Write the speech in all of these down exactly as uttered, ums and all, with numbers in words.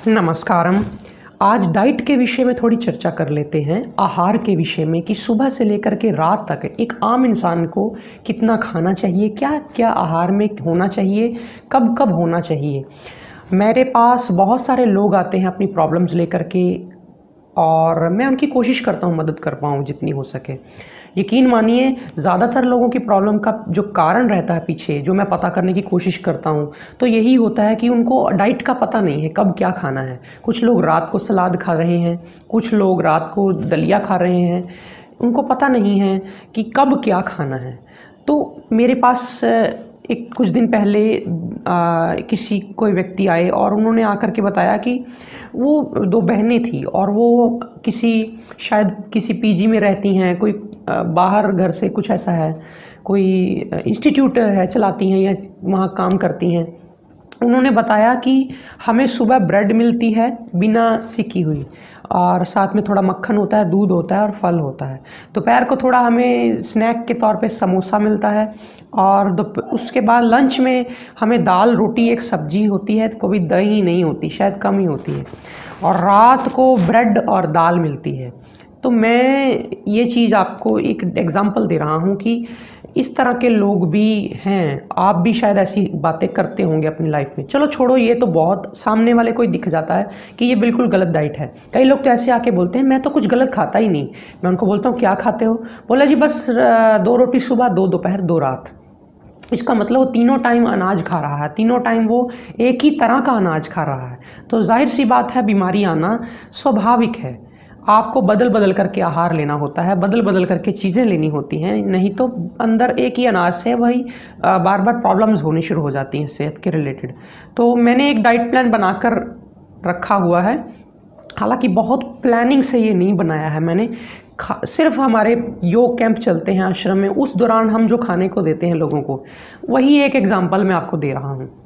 नमस्कारम। आज डाइट के विषय में थोड़ी चर्चा कर लेते हैं, आहार के विषय में, कि सुबह से लेकर के रात तक एक आम इंसान को कितना खाना चाहिए, क्या क्या आहार में होना चाहिए, कब कब होना चाहिए। मेरे पास बहुत सारे लोग आते हैं अपनी प्रॉब्लम्स लेकर के, और मैं उनकी कोशिश करता हूँ मदद कर पाऊँ जितनी हो सके। यकीन मानिए, ज़्यादातर लोगों की प्रॉब्लम का जो कारण रहता है पीछे, जो मैं पता करने की कोशिश करता हूँ, तो यही होता है कि उनको डाइट का पता नहीं है कब क्या खाना है। कुछ लोग रात को सलाद खा रहे हैं, कुछ लोग रात को दलिया खा रहे हैं, उनको पता नहीं है कि कब क्या खाना है। तो मेरे पास एक कुछ दिन पहले आ, किसी कोई व्यक्ति आए और उन्होंने आकर के बताया कि वो दो बहनें थी और वो किसी शायद किसी पीजी में रहती हैं, कोई आ, बाहर घर से कुछ ऐसा है, कोई इंस्टीट्यूट है चलाती हैं या वहाँ काम करती हैं। उन्होंने बताया कि हमें सुबह ब्रेड मिलती है बिना सिकी हुई, और साथ में थोड़ा मक्खन होता है, दूध होता है और फल होता है। दोपहर को थोड़ा हमें स्नैक के तौर पे समोसा मिलता है, और उसके बाद लंच में हमें दाल रोटी एक सब्जी होती है, कभी दही नहीं होती, शायद कम ही होती है, और रात को ब्रेड और दाल मिलती है। तो मैं ये चीज़ आपको एक एग्ज़ाम्पल दे रहा हूँ कि इस तरह के लोग भी हैं, आप भी शायद ऐसी बातें करते होंगे अपनी लाइफ में। चलो छोड़ो, ये तो बहुत सामने वाले को ही दिख जाता है कि ये बिल्कुल गलत डाइट है। कई लोग तो ऐसे आके बोलते हैं मैं तो कुछ गलत खाता ही नहीं। मैं उनको बोलता हूँ क्या खाते हो? बोला जी बस दो रोटी सुबह, दो दोपहर, दो रात। इसका मतलब वो तीनों टाइम अनाज खा रहा है, तीनों टाइम वो एक ही तरह का अनाज खा रहा है। तो जाहिर सी बात है, बीमारी आना स्वाभाविक है। आपको बदल बदल करके आहार लेना होता है, बदल बदल करके चीज़ें लेनी होती हैं, नहीं तो अंदर एक ही अनाज से वही बार बार प्रॉब्लम्स होनी शुरू हो जाती हैं सेहत के रिलेटेड। तो मैंने एक डाइट प्लान बनाकर रखा हुआ है। हालांकि बहुत प्लानिंग से ये नहीं बनाया है मैंने, सिर्फ हमारे योग कैंप चलते हैं आश्रम में, उस दौरान हम जो खाने को देते हैं लोगों को, वही एक एग्जाम्पल मैं आपको दे रहा हूँ।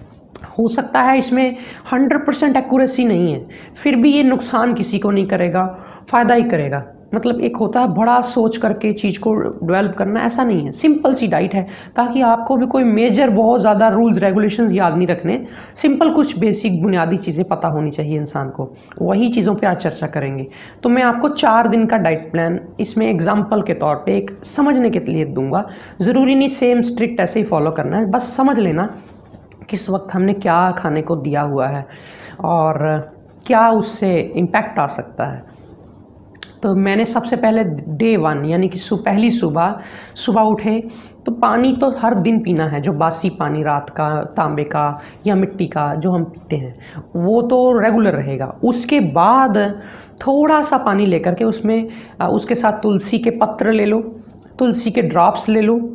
हो सकता है इसमें हंड्रेड परसेंट एक्यूरेसी नहीं है, फिर भी ये नुकसान किसी को नहीं करेगा, फ़ायदा ही करेगा। मतलब एक होता है बड़ा सोच करके चीज़ को डेवलप करना, ऐसा नहीं है। सिंपल सी डाइट है, ताकि आपको भी कोई मेजर बहुत ज़्यादा रूल्स रेगुलेशंस याद नहीं रखने, सिंपल कुछ बेसिक बुनियादी चीज़ें पता होनी चाहिए इंसान को। वही चीज़ों पे आज चर्चा करेंगे। तो मैं आपको चार दिन का डाइट प्लान इसमें एग्जाम्पल के तौर पर एक समझने के लिए दूंगा। ज़रूरी नहीं सेम स्ट्रिक्ट ऐसे ही फॉलो करना है, बस समझ लेना किस वक्त हमने क्या खाने को दिया हुआ है और क्या उससे इम्पैक्ट आ सकता है। तो मैंने सबसे पहले डे वन यानी कि पहली सुबह सुबह उठे तो पानी तो हर दिन पीना है। जो बासी पानी रात का तांबे का या मिट्टी का जो हम पीते हैं वो तो रेगुलर रहेगा। उसके बाद थोड़ा सा पानी लेकर के उसमें उसके साथ तुलसी के पत्र ले लो, तुलसी के ड्रॉप्स ले लो,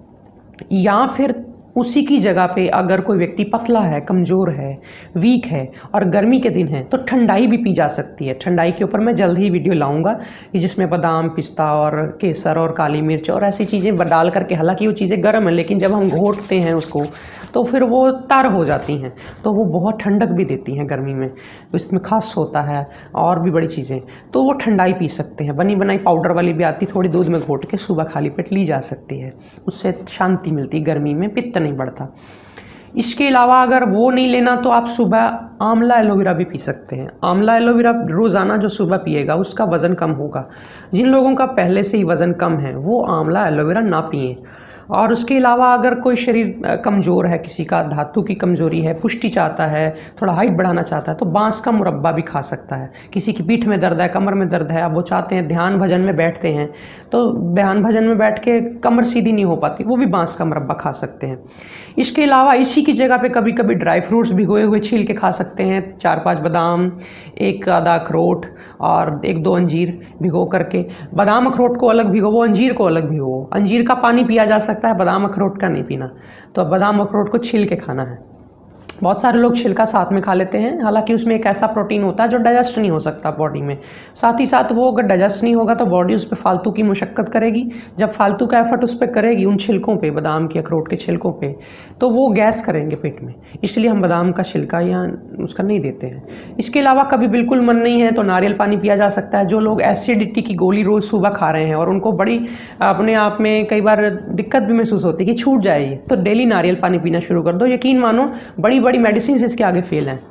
या फिर उसी की जगह पे अगर कोई व्यक्ति पतला है, कमज़ोर है, वीक है और गर्मी के दिन है तो ठंडाई भी पी जा सकती है। ठंडाई के ऊपर मैं जल्द ही वीडियो लाऊंगा कि जिसमें बादाम, पिस्ता और केसर और काली मिर्च और ऐसी चीज़ें डाल करके, हालांकि वो चीज़ें गर्म हैं लेकिन जब हम घोटते हैं उसको तो फिर वो तर हो जाती हैं, तो वो बहुत ठंडक भी देती हैं गर्मी में। इसमें खस होता है और भी बड़ी चीज़ें, तो वो ठंडाई पी सकते हैं। बनी बनाई पाउडर वाली भी आती, थोड़ी दूध में घोट के सुबह खाली पेट ली जा सकती है, उससे शांति मिलती, गर्मी में पित्त नहीं बढ़ता। इसके अलावा अगर वो नहीं लेना तो आप सुबह आंवला एलोवेरा भी पी सकते हैं। आंवला एलोवेरा रोज़ाना जो सुबह पिएगा उसका वज़न कम होगा। जिन लोगों का पहले से ही वज़न कम है वो आंवला एलोवेरा ना पिएं। और उसके अलावा अगर कोई शरीर कमज़ोर है, किसी का धातु की कमज़ोरी है, पुष्टि चाहता है, थोड़ा हाइट बढ़ाना चाहता है, तो बांस का मुरब्बा भी खा सकता है। किसी की पीठ में दर्द है, कमर में दर्द है, अब वो चाहते हैं, ध्यान भजन में बैठते हैं तो ध्यान भजन में बैठ के कमर सीधी नहीं हो पाती, वो भी बांस का मुरब्बा खा सकते हैं। इसके अलावा इसी की जगह पे कभी कभी ड्राई फ्रूट्स भिगोए हुए छील के खा सकते हैं। चार पांच बादाम, एक आधा अखरोट और एक दो अंजीर भिगो करके, बादाम अखरोट को अलग भिगो, वो अंजीर को अलग भिगो। अंजीर का पानी पिया जा सकता है, बादाम अखरोट का नहीं पीना। तो बादाम अखरोट को छील के खाना है। बहुत सारे लोग छिलका साथ में खा लेते हैं, हालांकि उसमें एक ऐसा प्रोटीन होता है जो डाइजेस्ट नहीं हो सकता बॉडी में। साथ ही साथ वो अगर डाइजेस्ट नहीं होगा तो बॉडी उस पर फालतू की मुशक्कत करेगी। जब फालतू का एफर्ट उस पर करेगी, उन छिलकों पे, बादाम के अखरोट के छिलकों पे, तो वो गैस करेंगे पेट में। इसलिए हम बादाम का छिलका या उसका नहीं देते हैं। इसके अलावा कभी बिल्कुल मन नहीं है तो नारियल पानी पिया जा सकता है। जो लोग एसिडिटी की गोली रोज़ सुबह खा रहे हैं और उनको बड़ी अपने आप में कई बार दिक्कत भी महसूस होती है कि छूट जाए, तो डेली नारियल पानी पीना शुरू कर दो। यकीन मानो बड़ी बड़ी मेडिसिन इसके आगे फेल हैं।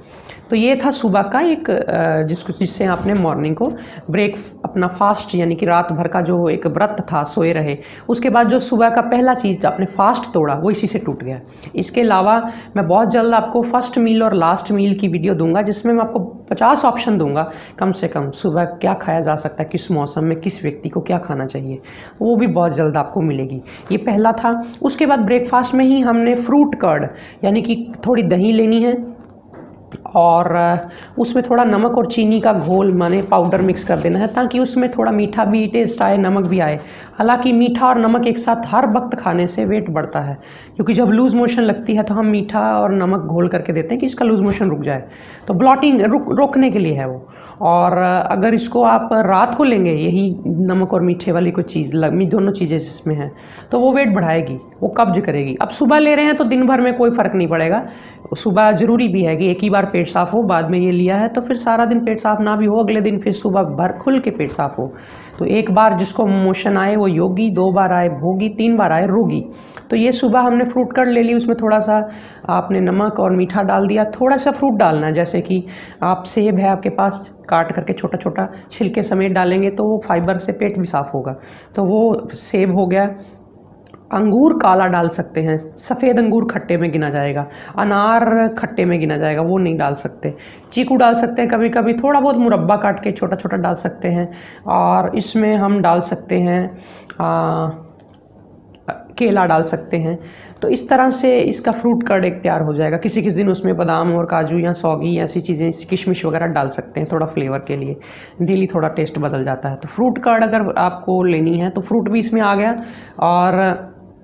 तो ये था सुबह का एक जिसको जिससे आपने मॉर्निंग को ब्रेक अपना फास्ट यानी कि रात भर का जो एक व्रत था सोए रहे, उसके बाद जो सुबह का पहला चीज़ आपने फास्ट तोड़ा वो इसी से टूट गया। इसके अलावा मैं बहुत जल्द आपको फर्स्ट मील और लास्ट मील की वीडियो दूंगा जिसमें मैं आपको पचास ऑप्शन दूंगा कम से कम सुबह क्या खाया जा सकता है, किस मौसम में किस व्यक्ति को क्या खाना चाहिए, वो भी बहुत जल्द आपको मिलेगी। ये पहला था। उसके बाद ब्रेकफास्ट में ही हमने फ्रूट कर्ड यानी कि थोड़ी दही लेनी है और उसमें थोड़ा नमक और चीनी का घोल माने पाउडर मिक्स कर देना है ताकि उसमें थोड़ा मीठा भी टेस्ट आए, नमक भी आए। हालांकि मीठा और नमक एक साथ हर वक्त खाने से वेट बढ़ता है, क्योंकि जब लूज़ मोशन लगती है तो हम मीठा और नमक घोल करके देते हैं कि इसका लूज़ मोशन रुक जाए, तो ब्लॉटिंग रुक रोकने के लिए है वो। और अगर इसको आप रात को लेंगे यही नमक और मीठे वाली कोई चीज़ दोनों चीज़ें जिसमें हैं तो वो वेट बढ़ाएगी, वो कब्ज करेगी। अब सुबह ले रहे हैं तो दिन भर में कोई फ़र्क नहीं पड़ेगा। सुबह ज़रूरी भी है कि एक ही बार पेट साफ़ हो, बाद में ये लिया है तो फिर सारा दिन पेट साफ़ ना भी हो, अगले दिन फिर सुबह भर खुल के पेट साफ़ हो। तो एक बार जिसको मोशन आए वो योगी, दो बार आए भोगी, तीन बार आए रोगी। तो ये सुबह हमने फ्रूट कट ले ली, उसमें थोड़ा सा आपने नमक और मीठा डाल दिया, थोड़ा सा फ्रूट डालना है, जैसे कि आप सेब है आपके पास, काट करके छोटा छोटा छिलके समेत डालेंगे तो वो फाइबर से पेट भी साफ़ होगा। तो वो सेब हो गया। अंगूर काला डाल सकते हैं, सफ़ेद अंगूर खट्टे में गिना जाएगा, अनार खट्टे में गिना जाएगा, वो नहीं डाल सकते। चीकू डाल सकते हैं, कभी कभी थोड़ा बहुत मुरब्बा काट के छोटा छोटा डाल सकते हैं। और इसमें हम डाल सकते हैं आ, केला डाल सकते हैं। तो इस तरह से इसका फ्रूट कर्ड एक तैयार हो जाएगा। किसी किसी दिन उसमें बादाम और काजू या सौगी ऐसी चीज़ें किशमिश वगैरह डाल सकते हैं थोड़ा फ्लेवर के लिए, डेली थोड़ा टेस्ट बदल जाता है। तो फ्रूट कर्ड अगर आपको लेनी है तो फ्रूट भी इसमें आ गया और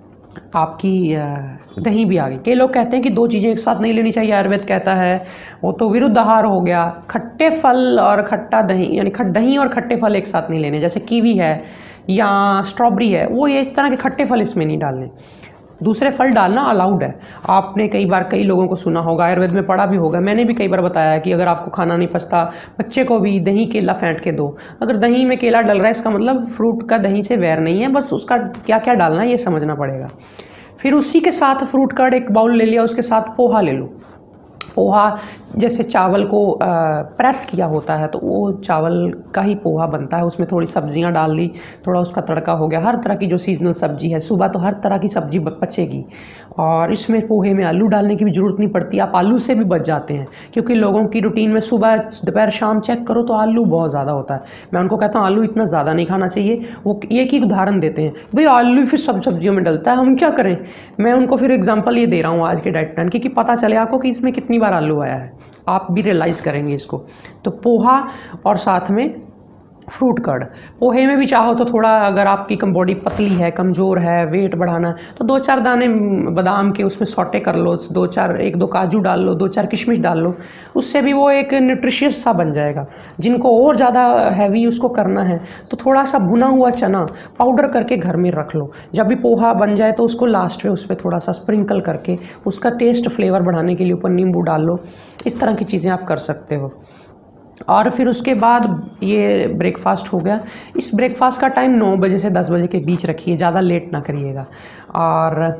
आपकी दही भी आ गई। कई लोग कहते हैं कि दो चीज़ें एक साथ नहीं लेनी चाहिए, आयुर्वेद कहता है वो तो विरुद्ध आहार हो गया। खट्टे फल और खट्टा दही यानी खट दही और खट्टे फल एक साथ नहीं लेने, जैसे कीवी है या स्ट्रॉबेरी है, वो ये इस तरह के खट्टे फल इसमें नहीं डालने। दूसरे फल डालना अलाउड है। आपने कई बार कई लोगों को सुना होगा, आयुर्वेद में पढ़ा भी होगा, मैंने भी कई बार बताया है कि अगर आपको खाना नहीं पचता बच्चे को भी दही केला फेंट के दो। अगर दही में केला डल रहा है इसका मतलब फ्रूट का दही से वैर नहीं है, बस उसका क्या क्या डालना है ये समझना पड़ेगा। फिर उसी के साथ फ्रूट कर्ड एक बाउल ले लिया, उसके साथ पोहा ले लो। पोहा जैसे चावल को प्रेस किया होता है तो वो चावल का ही पोहा बनता है, उसमें थोड़ी सब्जियां डाल दी, थोड़ा उसका तड़का हो गया। हर तरह की जो सीजनल सब्जी है, सुबह तो हर तरह की सब्जी बचेगी और इसमें पोहे में आलू डालने की भी ज़रूरत नहीं पड़ती, आप आलू से भी बच जाते हैं। क्योंकि लोगों की रूटीन में सुबह दोपहर शाम चेक करो तो आलू बहुत ज़्यादा होता है। मैं उनको कहता हूँ आलू इतना ज़्यादा नहीं खाना चाहिए। वो एक ही उदाहरण देते हैं, भाई आलू फिर सब सब्जियों में डलता है, हम क्या करें। मैं उनको फिर एग्जाम्पल ये दे रहा हूँ आज के डाइट प्लान की कि पता चले आपको कि इसमें कितनी बार आलू आया है, आप भी रियलाइज़ करेंगे इसको। तो पोहा और साथ में फ्रूट कर्ड। पोहे में भी चाहो तो थोड़ा, अगर आपकी कम बॉडी पतली है, कमज़ोर है, वेट बढ़ाना है तो दो चार दाने बादाम के उसमें सौटे कर लो, दो चार एक दो काजू डाल लो, दो चार किशमिश डाल लो, उससे भी वो एक न्यूट्रिशियस सा बन जाएगा। जिनको और ज़्यादा हैवी उसको करना है तो थोड़ा सा भुना हुआ चना पाउडर करके घर में रख लो, जब भी पोहा बन जाए तो उसको लास्ट में उस पर थोड़ा सा स्प्रिंकल करके उसका टेस्ट फ्लेवर बढ़ाने के लिए ऊपर नींबू डाल लो। इस तरह की चीज़ें आप कर सकते हो। और फिर उसके बाद ये ब्रेकफास्ट हो गया। इस ब्रेकफास्ट का टाइम नौ बजे से दस बजे के बीच रखिए, ज़्यादा लेट ना करिएगा। और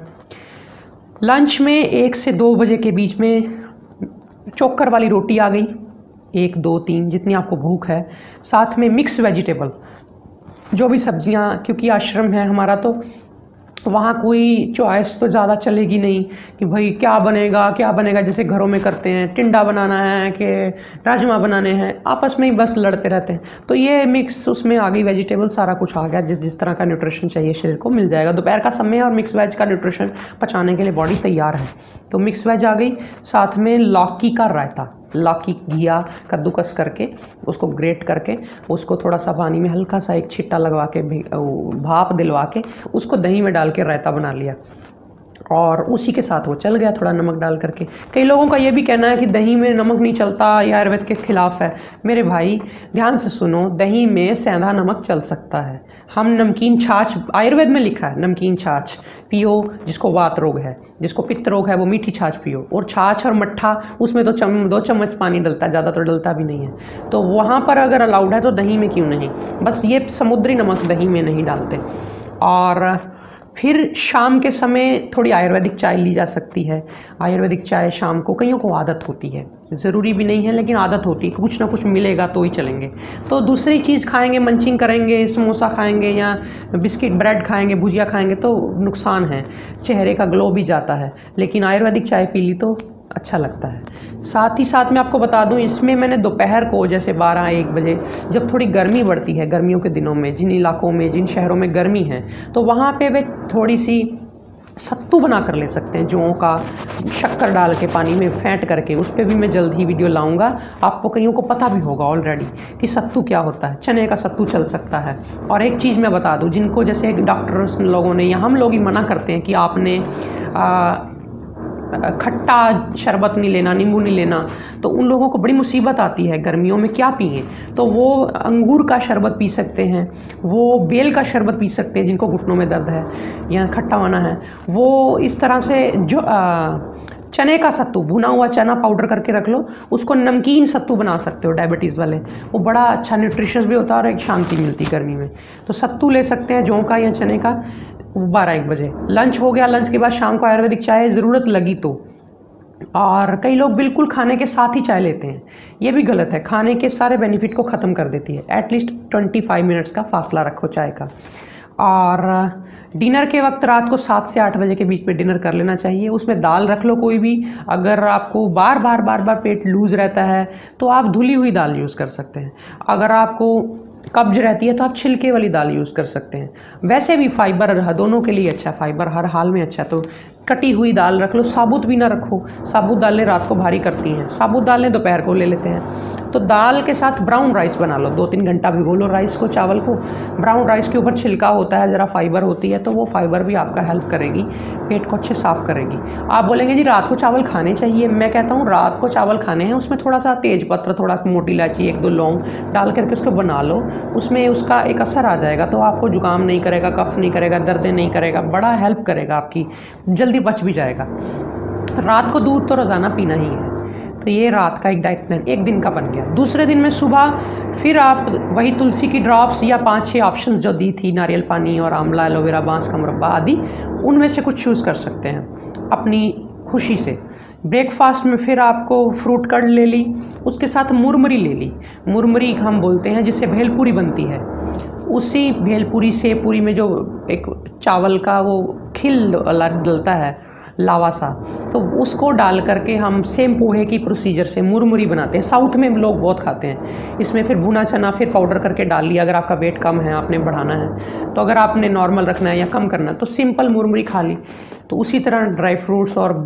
लंच में एक से दो बजे के बीच में चोकर वाली रोटी आ गई, एक दो तीन जितनी आपको भूख है। साथ में मिक्स वेजिटेबल, जो भी सब्जियां, क्योंकि आश्रम है हमारा तो वहाँ कोई चॉइस तो ज़्यादा चलेगी नहीं कि भाई क्या बनेगा क्या बनेगा, जैसे घरों में करते हैं टिंडा बनाना है कि राजमा बनाने हैं, आपस में ही बस लड़ते रहते हैं। तो ये मिक्स उसमें आ गई वेजिटेबल, सारा कुछ आ गया, जिस जिस तरह का न्यूट्रिशन चाहिए शरीर को मिल जाएगा। दोपहर का समय और मिक्स वेज का न्यूट्रिशन पचाने के लिए बॉडी तैयार है। तो मिक्स वेज आ गई, साथ में लौकी का रायता, लौकी घिया कद्दूकस करके उसको ग्रेट करके उसको थोड़ा सा पानी में हल्का सा एक छिट्टा लगवा के भाप दिलवा के उसको दही में डाल के रायता बना लिया और उसी के साथ वो चल गया, थोड़ा नमक डाल करके। कई लोगों का ये भी कहना है कि दही में नमक नहीं चलता, ये आयुर्वेद के खिलाफ है। मेरे भाई ध्यान से सुनो, दही में सेंधा नमक चल सकता है। हम नमकीन छाछ, आयुर्वेद में लिखा है नमकीन छाछ पियो, जिसको वात रोग है, जिसको पित्त रोग है वो मीठी छाछ पियो। और छाछ और मट्ठा उसमें तो चम दो चम्मच पानी डलता है, ज़्यादा तो डलता भी नहीं है। तो वहाँ पर अगर अलाउड है तो दही में क्यों नहीं, बस ये समुद्री नमक दही में नहीं डालते। और फिर शाम के समय थोड़ी आयुर्वेदिक चाय ली जा सकती है। आयुर्वेदिक चाय शाम को कईयों को आदत होती है, ज़रूरी भी नहीं है, लेकिन आदत होती है, कुछ ना कुछ मिलेगा तो ही चलेंगे। तो दूसरी चीज़ खाएंगे, मंचिंग करेंगे, समोसा खाएंगे या बिस्किट ब्रेड खाएंगे, भुजिया खाएंगे तो नुकसान है, चेहरे का ग्लो भी जाता है। लेकिन आयुर्वेदिक चाय पी ली तो अच्छा लगता है। साथ ही साथ मैं आपको बता दूं, इसमें मैंने दोपहर को जैसे बारह एक बजे जब थोड़ी गर्मी बढ़ती है, गर्मियों के दिनों में जिन इलाकों में, जिन शहरों में गर्मी है, तो वहाँ पे वे थोड़ी सी सत्तू बना कर ले सकते हैं, जौ का शक्कर डाल के पानी में फेंट करके। उस पर भी मैं जल्द ही वीडियो लाऊंगा, आपको कईयों को पता भी होगा ऑलरेडी कि सत्तू क्या होता है। चने का सत्तू चल सकता है। और एक चीज़ मैं बता दूं, जिनको जैसे डॉक्टर्स लोगों ने या हम लोग ही मना करते हैं कि आपने आ, खट्टा शरबत नहीं लेना, नींबू नहीं लेना, तो उन लोगों को बड़ी मुसीबत आती है गर्मियों में, क्या पिए। तो वो अंगूर का शरबत पी सकते हैं, वो बेल का शरबत पी सकते हैं जिनको घुटनों में दर्द है या खट्टा वाना है। वो इस तरह से जो आ, चने का सत्तू, भुना हुआ चना पाउडर करके रख लो, उसको नमकीन सत्तू बना सकते हो डायबिटीज़ वाले। वो बड़ा अच्छा न्यूट्रिशियस भी होता है और एक शांति मिलती गर्मी में। तो सत्तू ले सकते हैं जौ का या चने का, बारह एक बजे। लंच हो गया, लंच के बाद शाम को आयुर्वेदिक चाय ज़रूरत लगी तो। और कई लोग बिल्कुल खाने के साथ ही चाय लेते हैं, ये भी गलत है, खाने के सारे बेनिफिट को ख़त्म कर देती है। एटलीस्ट पच्चीस मिनट्स का फासला रखो चाय का। और डिनर के वक्त रात को सात से आठ बजे के बीच में डिनर कर लेना चाहिए। उसमें दाल रख लो कोई भी। अगर आपको बार बार बार बार पेट लूज़ रहता है तो आप धुली हुई दाल यूज़ कर सकते हैं। अगर आपको कब्ज रहती है तो आप छिलके वाली दाल यूज़ कर सकते हैं। वैसे भी फाइबर दोनों के लिए अच्छा, फाइबर हर हाल में अच्छा। तो कटी हुई दाल रख लो, साबुत भी ना रखो, साबुत दालें रात को भारी करती हैं, साबुत दालें दोपहर को ले लेते हैं। तो दाल के साथ ब्राउन राइस बना लो, दो तीन घंटा भिगो लो राइस को, चावल को। ब्राउन राइस के ऊपर छिलका होता है, ज़रा फाइबर होती है, तो वो फाइबर भी आपका हेल्प करेगी, पेट को अच्छे साफ़ करेगी। आप बोलेंगे जी रात को चावल खाने चाहिए, मैं कहता हूँ रात को चावल खाने हैं, उसमें थोड़ा सा तेज पत्र, थोड़ा मोटी इलायची, एक दो लौंग डाल करके उसको बना लो, उसमें उसका एक असर आ जाएगा, तो आपको जुकाम नहीं करेगा, कफ नहीं करेगा, दर्द नहीं करेगा, बड़ा हेल्प करेगा, आपकी जल्दी बच भी जाएगा। रात को दूध तो रोज़ाना पीना ही है। तो ये रात का एक डाइट प्लान एक दिन का बन गया। दूसरे दिन में सुबह फिर आप वही तुलसी की ड्रॉप्स या पांच छह ऑप्शंस जो दी थी, नारियल पानी और आंवला, एलोवेरा, बांस का मुरब्बा आदि, उनमें से कुछ चूज़ कर सकते हैं अपनी खुशी से। ब्रेकफास्ट में फिर आपको फ्रूट कड़ ले ली, उसके साथ मुरमुरी ले ली। मुरमुरी हम बोलते हैं जिससे भेलपूरी बनती है, उसी भेलपूरी से पूरी में जो एक चावल का वो खिल वाला डलता है, लावा सा, तो उसको डाल करके हम सेम पोहे की प्रोसीजर से मुरमुरी बनाते हैं। साउथ में लोग बहुत खाते हैं। इसमें फिर भुना चना फिर पाउडर करके डाल लिया। अगर आपका वेट कम है, आपने बढ़ाना है, तो अगर आपने नॉर्मल रखना है या कम करना है तो सिंपल मुरमुरी खा ली। तो उसी तरह ड्राई फ्रूट्स और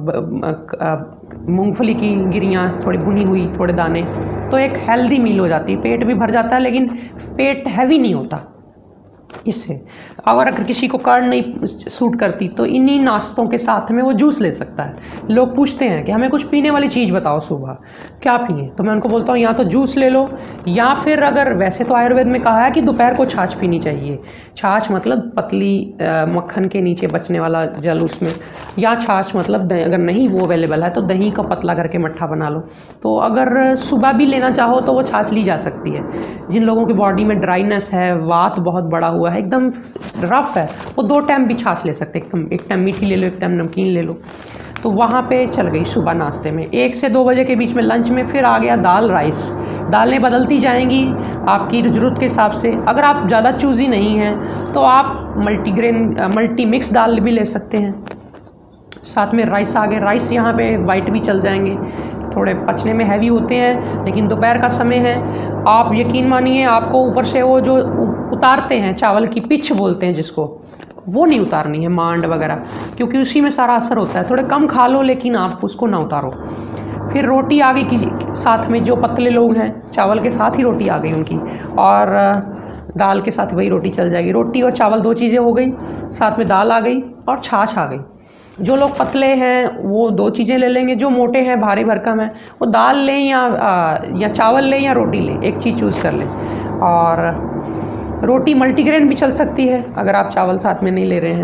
मूंगफली की गिरियाँ थोड़ी भुनी हुई, थोड़े दाने, तो एक हेल्दी मील हो जाती है। पेट भी भर जाता है लेकिन पेट हैवी नहीं होता इससे। अगर अगर किसी को कर्ड नहीं सूट करती तो इन्हीं नाश्तों के साथ में वो जूस ले सकता है। लोग पूछते हैं कि हमें कुछ पीने वाली चीज़ बताओ, सुबह क्या पिए, तो मैं उनको बोलता हूँ या तो जूस ले लो, या फिर अगर वैसे तो आयुर्वेद में कहा है कि दोपहर को छाछ पीनी चाहिए। छाछ मतलब पतली मक्खन के नीचे बचने वाला जल उसमें, या छाछ मतलब अगर नहीं वो अवेलेबल है तो दही को पतला करके मट्ठा बना लो। तो अगर सुबह भी लेना चाहो तो वो छाछ ली जा सकती है। जिन लोगों की बॉडी में ड्राइनेस है, वात बहुत बड़ा हुआ है, एकदम रफ है, वो दो टाइम भी छाछ ले सकते हैं। एक टाइम मीठी ले लो, एक टाइम नमकीन ले लो। तो वहाँ पे चल गई सुबह नाश्ते में। एक से दो बजे के बीच में लंच में फिर आ गया दाल राइस। दालें बदलती जाएंगी आपकी ज़रूरत के हिसाब से। अगर आप ज़्यादा चूज़ी नहीं हैं तो आप मल्टीग्रेन मल्टी मिक्स दाल भी ले सकते हैं। साथ में राइस आ गए। राइस यहाँ पे वाइट भी चल जाएंगे, थोड़े पचने में हैवी होते हैं, लेकिन दोपहर का समय है। आप यकीन मानिए आपको ऊपर से वो जो उतारते हैं चावल की पिच बोलते हैं जिसको, वो नहीं उतारनी है, मांड वगैरह, क्योंकि उसी में सारा असर होता है। थोड़े कम खा लो लेकिन आप उसको ना उतारो। फिर रोटी आ गई किसी साथ में, जो पतले लोग हैं चावल के साथ ही रोटी आ गई उनकी, और दाल के साथ वही रोटी चल जाएगी। रोटी और चावल दो चीज़ें हो गई, साथ में दाल आ गई और छाछ आ गई। जो लोग पतले हैं वो दो चीज़ें ले लेंगे, जो मोटे हैं भारी भरकम है वो दाल लें या आ, या चावल लें या रोटी लें, एक चीज़ चूज़ कर लें। और रोटी मल्टीग्रेन भी चल सकती है अगर आप चावल साथ में नहीं ले रहे हैं,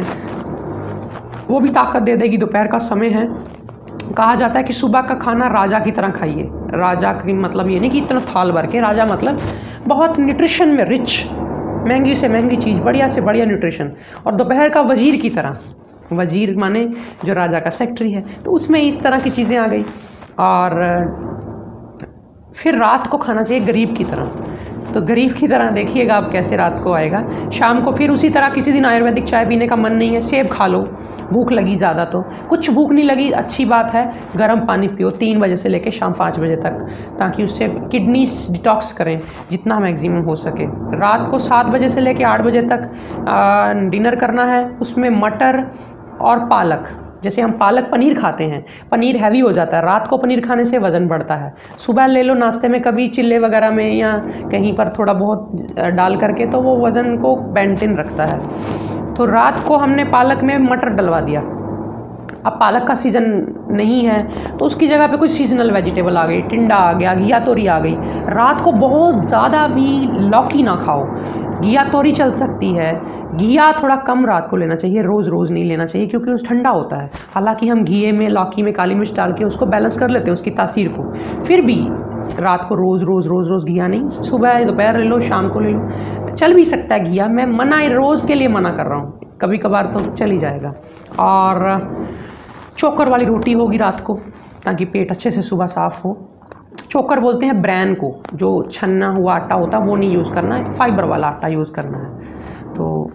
वो भी ताकत दे देगी। दोपहर का समय है, कहा जाता है कि सुबह का खाना राजा की तरह खाइए। राजा की मतलब ये नहीं कि इतना थाल भर के, राजा मतलब बहुत न्यूट्रिशन में रिच, महंगी से महंगी चीज़, बढ़िया से बढ़िया न्यूट्रिशन। और दोपहर का वजीर की तरह, वजीर माने जो राजा का सेक्रेटरी है, तो उसमें इस तरह की चीज़ें आ गई। और फिर रात को खाना चाहिए गरीब की तरह। तो गरीब की तरह देखिएगा आप कैसे रात को आएगा। शाम को फिर उसी तरह किसी दिन आयुर्वेदिक चाय पीने का मन नहीं है, सेब खा लो, भूख लगी ज़्यादा तो। कुछ भूख नहीं लगी अच्छी बात है, गर्म पानी पियो तीन बजे से लेकर शाम पाँच बजे तक, ताकि उससे किडनी डिटॉक्स करें जितना मैक्सिमम हो सके। रात को सात बजे से लेकर आठ बजे तक आ, डिनर करना है, उसमें मटर और पालक, जैसे हम पालक पनीर खाते हैं, पनीर हैवी हो जाता है, रात को पनीर खाने से वज़न बढ़ता है। सुबह ले लो नाश्ते में कभी चिल्ले वगैरह में या कहीं पर थोड़ा बहुत डाल करके, तो वो वज़न को मेंटेन रखता है। तो रात को हमने पालक में मटर डलवा दिया। अब पालक का सीज़न नहीं है तो उसकी जगह पे कुछ सीजनल वेजिटेबल आ गई, टिंडा आ गया, घिया तोरी आ गई। रात को बहुत ज़्यादा भी लौकी ना खाओ, घिया तोरी चल सकती है, घिया थोड़ा कम रात को लेना चाहिए, रोज़ रोज़ नहीं लेना चाहिए क्योंकि उस ठंडा होता है। हालांकि हम घिए में लौकी में काली मिर्च डाल के उसको बैलेंस कर लेते हैं उसकी तासीर को, फिर भी रात को रोज़ रोज़ रोज़ रोज़ घिया नहीं, सुबह दोपहर ले लो, शाम को ले लो, चल भी सकता है घिया। मैं मना रोज़ के लिए मना कर रहा हूँ, कभी कभार तो चल ही जाएगा। और चोकर वाली रोटी होगी रात को, ताकि पेट अच्छे से सुबह साफ़ हो। चोकर बोलते हैं ब्रैन को, जो छन्ना हुआ आटा होता है वो नहीं यूज़ करना है, फाइबर वाला आटा यूज़ करना है। तो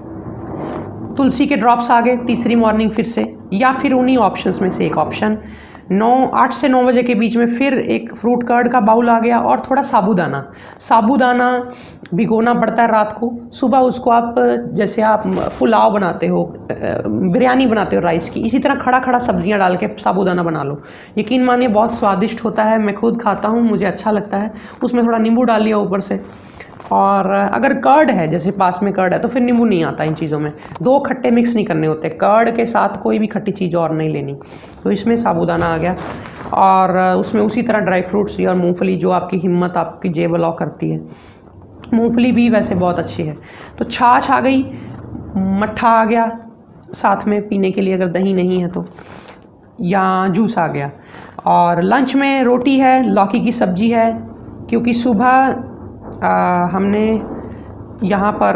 तुलसी के ड्रॉप्स आ गए तीसरी मॉर्निंग फिर से, या फिर उन्हीं ऑप्शंस में से एक ऑप्शन। नौ आठ से नौ बजे के बीच में फिर एक फ्रूट कर्ड का बाउल आ गया, और थोड़ा साबूदाना साबूदाना भिगोना पड़ता है रात को। सुबह उसको आप, जैसे आप पुलाव बनाते हो, बिरयानी बनाते हो राइस की, इसी तरह खड़ा खड़ा सब्जियां डाल के साबूदाना बना लो। यकीन मानिए बहुत स्वादिष्ट होता है, मैं खुद खाता हूँ, मुझे अच्छा लगता है। उसमें थोड़ा नींबू डाल लिया ऊपर से, और अगर कर्ड है, जैसे पास में कर्ड है, तो फिर नींबू नहीं आता इन चीज़ों में। दो खट्टे मिक्स नहीं करने होते, कर्ड के साथ कोई भी खट्टी चीज़ और नहीं लेनी। तो इसमें साबूदाना आ गया, और उसमें उसी तरह ड्राई फ्रूट्स और मूंगफली, जो आपकी हिम्मत, आपकी जेब अलाउ करती है। मूंगफली भी वैसे बहुत अच्छी है। तो छाछ आ गई, मट्ठा आ गया साथ में पीने के लिए अगर दही नहीं है तो, या जूस आ गया। और लंच में रोटी है, लौकी की सब्जी है, क्योंकि सुबह आ, हमने यहाँ पर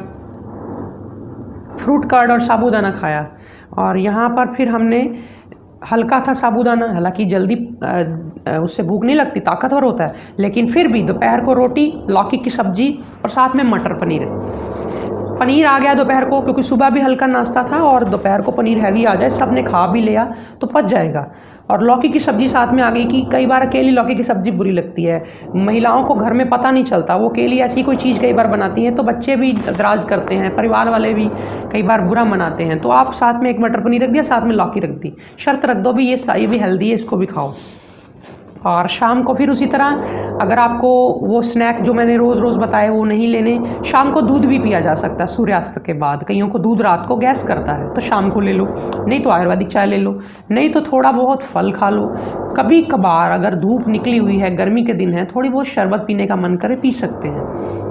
फ्रूट कर्ड और साबूदाना खाया, और यहाँ पर फिर हमने हल्का था साबूदाना, हालांकि जल्दी आ, उससे भूख नहीं लगती, ताकतवर होता है, लेकिन फिर भी दोपहर को रोटी, लौकी की सब्जी और साथ में मटर पनीर। पनीर आ गया दोपहर को, क्योंकि सुबह भी हल्का नाश्ता था, और दोपहर को पनीर हैवी आ जाए, सब ने खा भी लिया तो पच जाएगा। और लौकी की सब्ज़ी साथ में आ गई, कि कई बार अकेली लौकी की सब्ज़ी बुरी लगती है, महिलाओं को घर में पता नहीं चलता, वो अकेली ऐसी कोई चीज़ कई बार बनाती हैं तो बच्चे भी एतराज़ करते हैं, परिवार वाले भी कई बार बुरा मनाते हैं। तो आप साथ में एक मटर पनीर रख दिया, साथ में लौकी रख दी, शर्त रख दो भी ये ये भी हेल्दी है, इसको भी खाओ। और शाम को फिर उसी तरह, अगर आपको वो स्नैक जो मैंने रोज़ रोज़ बताए वो नहीं लेने, शाम को दूध भी पिया जा सकता है सूर्यास्त के बाद। कईयों को दूध रात को गैस करता है, तो शाम को ले लो, नहीं तो आयुर्वेदिक चाय ले लो, नहीं तो थोड़ा बहुत फल खा लो। कभी कभार अगर धूप निकली हुई है, गर्मी के दिन है, थोड़ी बहुत शरबत पीने का मन करे, पी सकते हैं।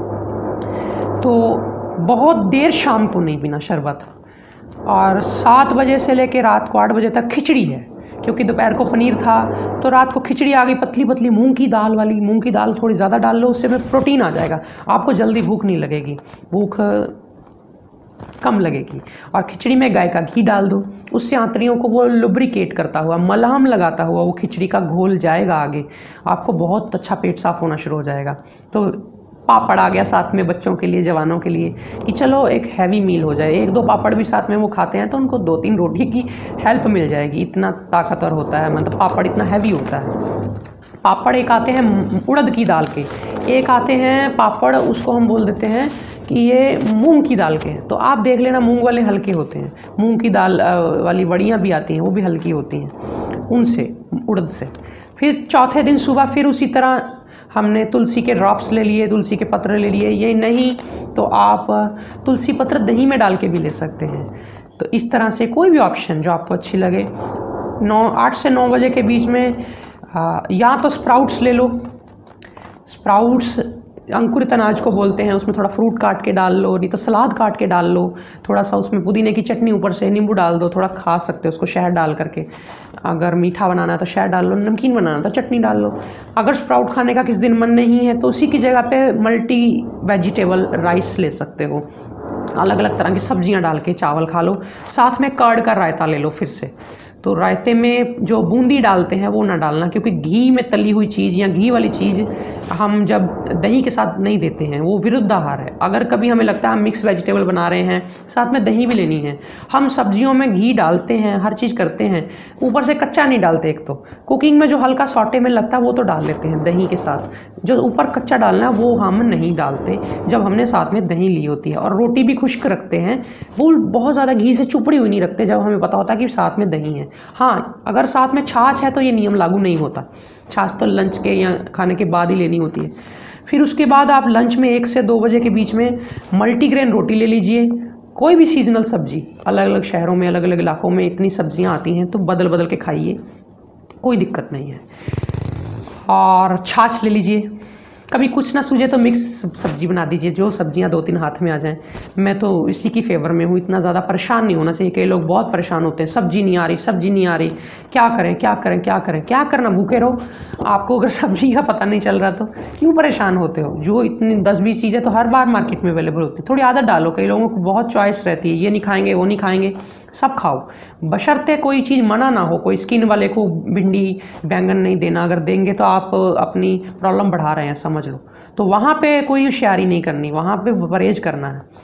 तो बहुत देर शाम को नहीं पीना शरबत। और सात बजे से लेकर रात को आठ बजे तक खिचड़ी है, क्योंकि दोपहर को पनीर था तो रात को खिचड़ी आ गई, पतली पतली मूंग की दाल वाली। मूंग की दाल थोड़ी ज़्यादा डाल लो, उससे में प्रोटीन आ जाएगा, आपको जल्दी भूख नहीं लगेगी, भूख कम लगेगी। और खिचड़ी में गाय का घी डाल दो, उससे आंतड़ियों को वो लुब्रिकेट करता हुआ, मलहम लगाता हुआ वो खिचड़ी का घोल जाएगा आगे, आपको बहुत अच्छा पेट साफ़ होना शुरू हो जाएगा। तो पापड़ आ गया साथ में बच्चों के लिए, जवानों के लिए, कि चलो एक हैवी मील हो जाए, एक दो पापड़ भी साथ में वो खाते हैं तो उनको दो तीन रोटी की हेल्प मिल जाएगी। इतना ताकतवर होता है, मतलब पापड़ इतना हैवी होता है। पापड़ एक आते हैं उड़द की दाल के, एक आते हैं पापड़, उसको हम बोल देते हैं कि ये मूंग की दाल के हैं। तो आप देख लेना, मूंग वाले हल्के होते हैं, मूंग की दाल वाली वड़ियाँ भी आती हैं, वो भी हल्की होती हैं उनसे, उड़द से। फिर चौथे दिन सुबह फिर उसी तरह हमने तुलसी के ड्रॉप्स ले लिए, तुलसी के पत्र ले लिए, ये नहीं तो आप तुलसी पत्र दही में डाल के भी ले सकते हैं। तो इस तरह से कोई भी ऑप्शन जो आपको अच्छी लगे। नौ आठ से नौ बजे के बीच में आ, या तो स्प्राउट्स ले लो, स्प्राउट्स अंकुरित अनाज को बोलते हैं, उसमें थोड़ा फ्रूट काट के डाल लो, नहीं तो सलाद काट के डाल लो, थोड़ा सा उसमें पुदीने की चटनी ऊपर से, नींबू डाल दो, थोड़ा खा सकते हो उसको शहद डाल करके। अगर मीठा बनाना है तो शहद डाल लो, नमकीन बनाना तो चटनी डाल लो। अगर स्प्राउट खाने का किस दिन मन नहीं है तो उसी की जगह पे मल्टी वेजिटेबल राइस ले सकते हो, अलग अलग तरह की सब्जियां डाल के चावल खा लो, साथ में कर्ड का रायता ले लो। फिर से तो रायते में जो बूंदी डालते हैं वो ना डालना, क्योंकि घी में तली हुई चीज़ या घी वाली चीज़ हम जब दही के साथ नहीं देते हैं, वो विरुद्ध आहार है। अगर कभी हमें लगता है हम मिक्स वेजिटेबल बना रहे हैं, साथ में दही भी लेनी है, हम सब्जियों में घी डालते हैं, हर चीज़ करते हैं, ऊपर से कच्चा नहीं डालते। एक तो कुकिंग में जो हल्का सॉटे में लगता है वो तो डाल लेते हैं दही के साथ, जो ऊपर कच्चा डालना है वो हम नहीं डालते जब हमने साथ में दही ली होती है। और रोटी भी खुश्क रखते हैं, वो बहुत ज़्यादा घी से चुपड़ी हुई नहीं रखते जब हमें पता होता है कि साथ में दही है। हाँ, अगर साथ में छाछ है तो ये नियम लागू नहीं होता, छाछ तो लंच के या खाने के बाद ही लेनी होती है। फिर उसके बाद आप लंच में एक से दो बजे के बीच में मल्टीग्रेन रोटी ले लीजिए, कोई भी सीजनल सब्जी, अलग अलग शहरों में अलग अलग इलाकों में इतनी सब्जियां आती हैं तो बदल बदल के खाइए, कोई दिक्कत नहीं है। और छाछ ले लीजिए, कभी कुछ ना सूझे तो मिक्स सब्जी बना दीजिए, जो सब्जियां दो तीन हाथ में आ जाएं। मैं तो इसी की फेवर में हूँ, इतना ज़्यादा परेशान नहीं होना चाहिए। कई लोग बहुत परेशान होते हैं, सब्जी नहीं आ रही, सब्जी नहीं आ रही, क्या करें क्या करें क्या करें क्या करना, भूखे रहो। आपको अगर सब्जी का पता नहीं चल रहा तो क्यों परेशान होते हो? जो इतनी दस बीस चीज़ें तो हर बार मार्केट में अवेलेबल होती है, थोड़ी आदत डालो। कई लोगों को बहुत चॉइस रहती है, ये नहीं खाएंगे वो नहीं खाएंगे, सब खाओ, बशर्ते कोई चीज़ मना ना हो। कोई स्किन वाले को भिंडी बैंगन नहीं देना, अगर देंगे तो आप अपनी प्रॉब्लम बढ़ा रहे हैं, समझ लो। तो वहाँ पे कोई होशियारी नहीं करनी, वहाँ पे परहेज करना है।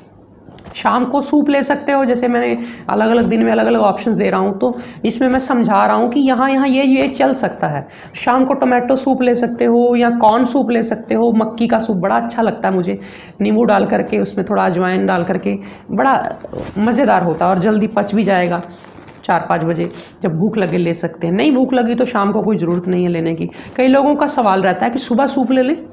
शाम को सूप ले सकते हो, जैसे मैंने अलग अलग दिन में अलग अलग ऑप्शंस दे रहा हूँ, तो इसमें मैं समझा रहा हूँ कि यहाँ यहाँ ये ये चल सकता है। शाम को टोमेटो सूप ले सकते हो या कॉर्न सूप ले सकते हो। मक्की का सूप बड़ा अच्छा लगता है मुझे, नींबू डाल करके, उसमें थोड़ा अजवाइन डाल करके, बड़ा मज़ेदार होता है और जल्दी पच भी जाएगा। चार पाँच बजे जब भूख लगे ले सकते हैं, नहीं भूख लगी तो शाम को कोई ज़रूरत नहीं है लेने की। कई लोगों का सवाल रहता है कि सुबह सूप ले लें,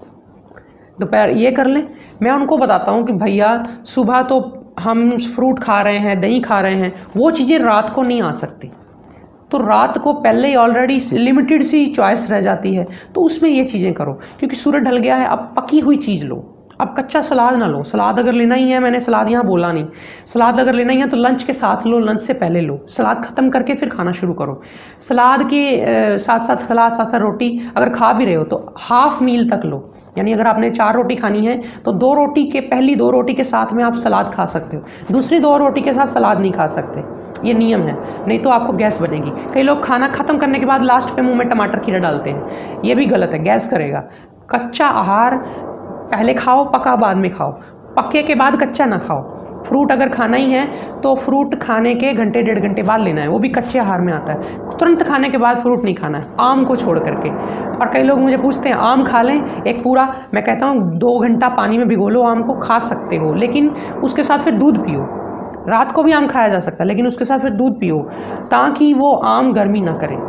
दोपहर ये कर लें। मैं उनको बताता हूँ कि भैया सुबह तो हम फ्रूट खा रहे हैं, दही खा रहे हैं, वो चीज़ें रात को नहीं आ सकती। तो रात को पहले ही ऑलरेडी लिमिटेड सी चॉइस रह जाती है, तो उसमें ये चीज़ें करो। क्योंकि सूरज ढल गया है, अब पकी हुई चीज़ लो, अब कच्चा सलाद ना लो। सलाद अगर लेना ही है, मैंने सलाद यहाँ बोला नहीं, सलाद अगर लेना ही है तो लंच के साथ लो, लंच से पहले लो। सलाद ख़त्म करके फिर खाना शुरू करो। सलाद के साथ साथ सलाद साथ साथ रोटी अगर खा भी रहे हो तो हाफ मील तक लो, यानी अगर आपने चार रोटी खानी है तो दो रोटी के पहली दो रोटी के साथ में आप सलाद खा सकते हो, दूसरी दो रोटी के साथ सलाद नहीं खा सकते, ये नियम है, नहीं तो आपको गैस बनेगी। कई लोग खाना ख़त्म करने के बाद लास्ट पे मुंह में टमाटर खीरा डालते हैं, ये भी गलत है, गैस करेगा। कच्चा आहार पहले खाओ, पका बाद में खाओ, पके के बाद कच्चा ना खाओ। फ्रूट अगर खाना ही है तो फ्रूट खाने के घंटे डेढ़ घंटे बाद लेना है, वो भी कच्चे आहार में आता है। तुरंत खाने के बाद फ्रूट नहीं खाना है, आम को छोड़ करके। और कई लोग मुझे पूछते हैं आम खा लें एक पूरा, मैं कहता हूँ दो घंटा पानी में भिगो लो, आम को खा सकते हो, लेकिन उसके साथ फिर दूध पियो। रात को भी आम खाया जा सकता है, लेकिन उसके साथ फिर दूध पियो, ताकि वो आम गर्मी ना करे।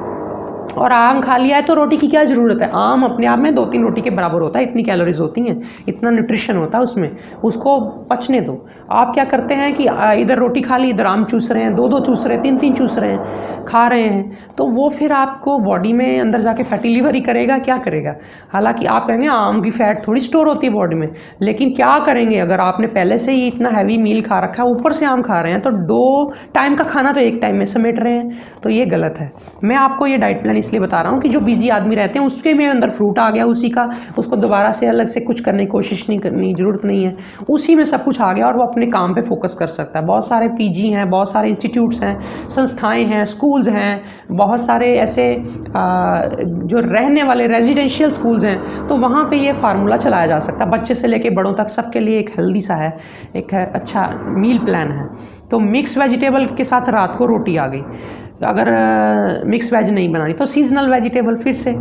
और आम खा लिया है तो रोटी की क्या ज़रूरत है? आम अपने आप में दो तीन रोटी के बराबर होता है, इतनी कैलोरीज होती हैं, इतना न्यूट्रिशन होता है उसमें, उसको पचने दो। आप क्या करते हैं कि इधर रोटी खा ली, इधर आम चूस रहे हैं, दो दो चूस रहे हैं, तीन तीन चूस रहे हैं, खा रहे हैं, तो वो फिर आपको बॉडी में अंदर जाके फैटी लिवर ही करेगा, क्या करेगा? हालांकि आप कहेंगे आम की फैट थोड़ी स्टोर होती है बॉडी में, लेकिन क्या करेंगे अगर आपने पहले से ही इतना हैवी मील खा रखा है, ऊपर से आम खा रहे हैं, तो दो टाइम का खाना तो एक टाइम में समेट रहे हैं, तो ये गलत है। मैं आपको ये डाइट प्लान इसलिए बता रहा हूँ कि जो बिजी आदमी रहते हैं उसके में अंदर फ्रूट आ गया, उसी का उसको दोबारा से अलग से कुछ करने की कोशिश नहीं करनी, ज़रूरत नहीं है, उसी में सब कुछ आ गया और वो अपने काम पे फोकस कर सकता है। बहुत सारे पीजी हैं, बहुत सारे इंस्टीट्यूट्स हैं, संस्थाएं हैं, स्कूल्स हैं, बहुत सारे ऐसे आ, जो रहने वाले रेजिडेंशियल स्कूल्स हैं, तो वहाँ पे ये फार्मूला चलाया जा सकता है। बच्चे से लेके बड़ों तक सबके लिए एक हेल्दी सा है, एक है अच्छा मील प्लान है। तो मिक्स वेजिटेबल के साथ रात को रोटी आ गई। अगर मिक्स वेज नहीं बनानी तो सीजनल वेजिटेबल फिर से,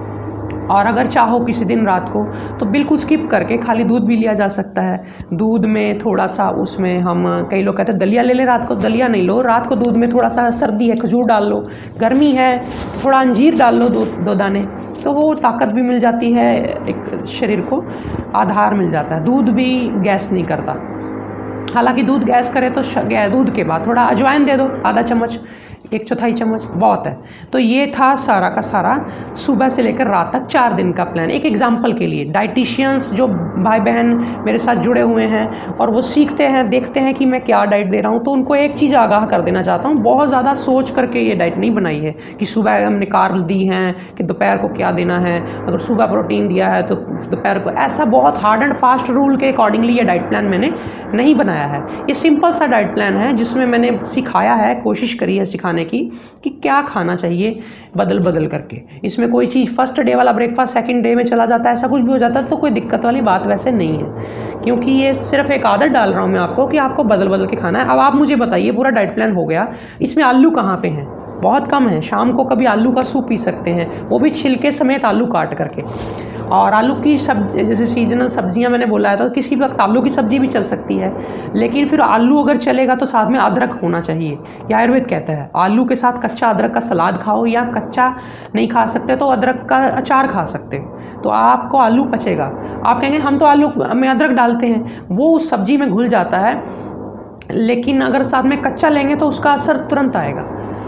और अगर चाहो किसी दिन रात को तो बिल्कुल स्किप करके खाली दूध भी लिया जा सकता है। दूध में थोड़ा सा, उसमें हम कई लोग कहते हैं दलिया ले लें रात को, दलिया नहीं लो, रात को दूध में थोड़ा सा, सर्दी है खजूर डाल लो, गर्मी है थोड़ा अंजीर डाल लो, दो दो दाने, तो वो ताकत भी मिल जाती है, एक शरीर को आधार मिल जाता है। दूध भी गैस नहीं करता, हालांकि दूध गैस करे तो दूध के बाद थोड़ा अजवाइन दे दो, आधा चम्मच, एक चौथाई चम्मच बहुत है। तो ये था सारा का सारा सुबह से लेकर रात तक चार दिन का प्लान। एक एग्जांपल के लिए डाइटिशियंस जो भाई बहन मेरे साथ जुड़े हुए हैं और वो सीखते हैं, देखते हैं कि मैं क्या डाइट दे रहा हूँ, तो उनको एक चीज़ आगाह कर देना चाहता हूँ, बहुत ज़्यादा सोच करके ये डाइट नहीं बनाई है कि सुबह हमने कार्ब्स दी हैं कि दोपहर को क्या देना है, अगर सुबह प्रोटीन दिया है तो दोपहर को, ऐसा बहुत हार्ड एंड फास्ट रूल के अकॉर्डिंगली ये डाइट प्लान मैंने नहीं बनाया है। ये सिंपल सा डाइट प्लान है जिसमें मैंने सिखाया है, कोशिश करी है सिखाने खाने की कि क्या खाना चाहिए बदल बदल करके। इसमें कोई चीज़ फर्स्ट डे वाला ब्रेकफास्ट सेकंड डे में चला जाता है, ऐसा कुछ भी हो जाता है तो कोई दिक्कत वाली बात वैसे नहीं है, क्योंकि ये सिर्फ एक आदत डाल रहा हूँ मैं आपको कि आपको बदल बदल के खाना है। अब आप मुझे बताइए, पूरा डाइट प्लान हो गया, इसमें आलू कहाँ पे हैं? बहुत कम है। शाम को कभी आलू का सूप पी सकते हैं, वो भी छिलके समेत आलू काट करके। और आलू की सब जैसे सीजनल सब्जियां मैंने बोला है तो किसी वक्त आलू की सब्जी भी चल सकती है, लेकिन फिर आलू अगर चलेगा तो साथ में अदरक होना चाहिए। ये आयुर्वेद कहता है आलू के साथ कच्चा अदरक का सलाद खाओ, या कच्चा नहीं खा सकते तो अदरक का अचार खा सकते हो, तो आपको आलू पचेगा। आप कहेंगे हम तो आलू में अदरक डालते हैं, वो उस सब्जी में घुल जाता है, लेकिन अगर साथ में कच्चा लेंगे तो उसका असर तुरंत आएगा।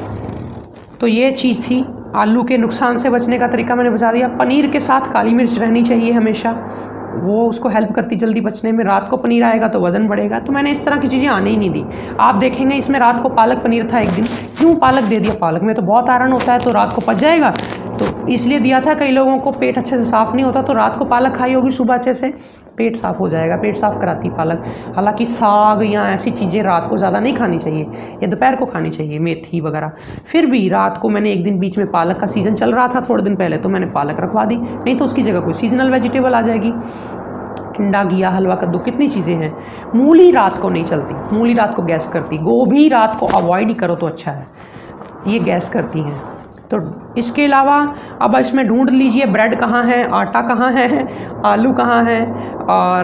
तो ये चीज़ थी। आलू के नुकसान से बचने का तरीका मैंने बता दिया। पनीर के साथ काली मिर्च रहनी चाहिए हमेशा, वो उसको हेल्प करती जल्दी बचने में। रात को पनीर आएगा तो वज़न बढ़ेगा, तो मैंने इस तरह की चीज़ें आने ही नहीं दी। आप देखेंगे इसमें रात को पालक पनीर था एक दिन, क्यों पालक दे दिया? पालक में तो बहुत आयरन होता है, तो रात को पच जाएगा, तो इसलिए दिया था। कई लोगों को पेट अच्छे से साफ़ नहीं होता, तो रात को पालक खाई होगी, सुबह अच्छे से पेट साफ़ हो जाएगा। पेट साफ़ कराती पालक। हालांकि साग या ऐसी चीज़ें रात को ज़्यादा नहीं खानी चाहिए, या दोपहर को खानी चाहिए, मेथी वगैरह। फिर भी रात को मैंने एक दिन बीच में पालक का सीज़न चल रहा था थोड़े दिन पहले, तो मैंने पालक रखवा दी, नहीं तो उसकी जगह कोई सीजनल वेजिटेबल आ जाएगी। टिंडा, घिया, हलवा, कद्दू, कितनी चीज़ें हैं। मूली रात को नहीं चलती, मूली रात को गैस करती। गोभी रात को अवॉइड ही करो तो अच्छा है, ये गैस करती हैं। तो इसके अलावा अब इसमें ढूंढ लीजिए ब्रेड कहाँ है, आटा कहाँ है, आलू कहाँ है, और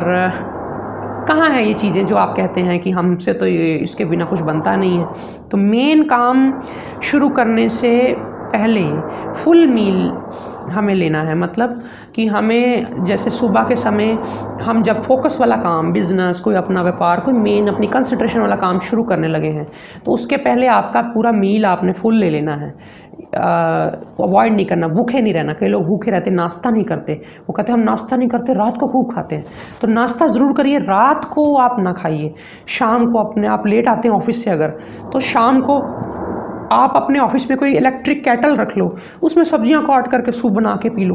कहाँ है ये चीज़ें जो आप कहते हैं कि हमसे तो ये इसके बिना कुछ बनता नहीं है। तो मेन काम शुरू करने से पहले फुल मील हमें लेना है, मतलब कि हमें जैसे सुबह के समय हम जब फोकस वाला काम, बिजनेस, कोई अपना व्यापार, कोई मेन अपनी कंसंट्रेशन वाला काम शुरू करने लगे हैं, तो उसके पहले आपका पूरा मील आपने फुल ले लेना है। अवॉइड नहीं करना, भूखे नहीं रहना। कई लोग भूखे रहते, नाश्ता नहीं करते, वो कहते हैं हम नाश्ता नहीं करते, रात को खूब खाते हैं। तो नाश्ता ज़रूर करिए, रात को आप ना खाइए। शाम को अपने आप लेट आते हैं ऑफिस से अगर, तो शाम को आप अपने ऑफिस में कोई इलेक्ट्रिक केटल रख लो, उसमें सब्जियां काट करके सूप बना के पी लो।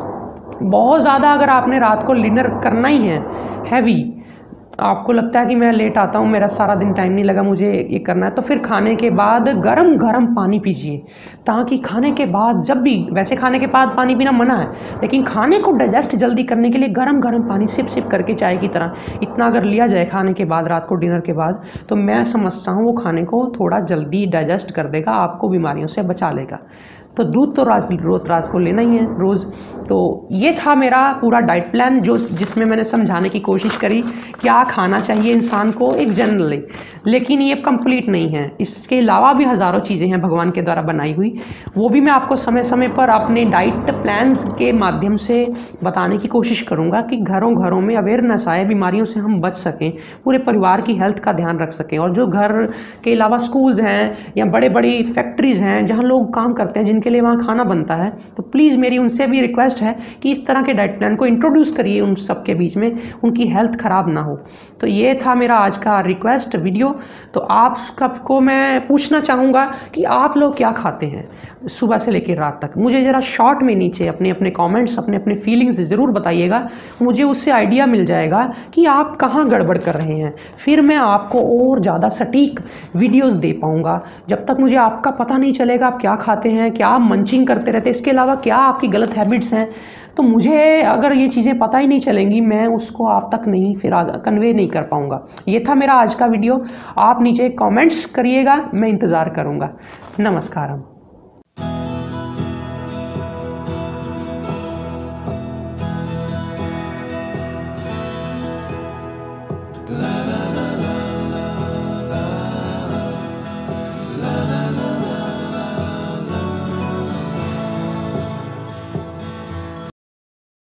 बहुत ज़्यादा अगर आपने रात को डिनर करना ही है हैवी, आपको लगता है कि मैं लेट आता हूँ, मेरा सारा दिन टाइम नहीं लगा, मुझे ये करना है, तो फिर खाने के बाद गरम गरम पानी पीजिए, ताकि खाने के बाद जब भी, वैसे खाने के बाद पानी पीना मना है, लेकिन खाने को डाइजेस्ट जल्दी करने के लिए गरम गरम पानी सिप सिप करके चाय की तरह इतना अगर लिया जाए खाने के बाद, रात को डिनर के बाद, तो मैं समझता हूँ वो खाने को थोड़ा जल्दी डाइजेस्ट कर देगा, आपको बीमारियों से बचा लेगा। तो दूध तो राज रोज रात को लेना ही है रोज़। तो ये था मेरा पूरा डाइट प्लान, जो जिसमें मैंने समझाने की कोशिश करी क्या खाना चाहिए इंसान को एक जनरली, लेकिन ये कंप्लीट नहीं है। इसके अलावा भी हज़ारों चीज़ें हैं भगवान के द्वारा बनाई हुई, वो भी मैं आपको समय समय पर अपने डाइट प्लान्स के माध्यम से बताने की कोशिश करूँगा कि घरों घरों में अवेयरनेस आए, बीमारियों से हम बच सकें, पूरे परिवार की हेल्थ का ध्यान रख सकें। और जो घर के अलावा स्कूल्स हैं या बड़े बड़ी फैक्ट्रीज़ हैं जहाँ लोग काम करते हैं, जिनके लिए वहाँ खाना बनता है, तो प्लीज़ मेरी उनसे भी रिक्वेस्ट है कि इस तरह के डाइट प्लान को इंट्रोड्यूस करिए उन सब के बीच में, उनकी हेल्थ ख़राब ना हो। तो ये था मेरा आज का रिक्वेस्ट वीडियो। तो आप सबको मैं पूछना चाहूँगा कि आप लोग क्या खाते हैं सुबह से लेकर रात तक। मुझे ज़रा शॉर्ट में नीचे अपने अपने कमेंट्स, अपने अपने फीलिंग्स ज़रूर बताइएगा, मुझे उससे आइडिया मिल जाएगा कि आप कहाँ गड़बड़ कर रहे हैं। फिर मैं आपको और ज़्यादा सटीक वीडियोस दे पाऊँगा। जब तक मुझे आपका पता नहीं चलेगा आप क्या खाते हैं, क्या आप मंचिंग करते रहते हैं, इसके अलावा क्या आपकी गलत हैबिट्स हैं, तो मुझे अगर ये चीज़ें पता ही नहीं चलेंगी, मैं उसको आप तक नहीं फिर कन्वे नहीं कर पाऊँगा। ये था मेरा आज का वीडियो। आप नीचे कमेंट्स करिएगा, मैं इंतज़ार करूँगा। नमस्कारम।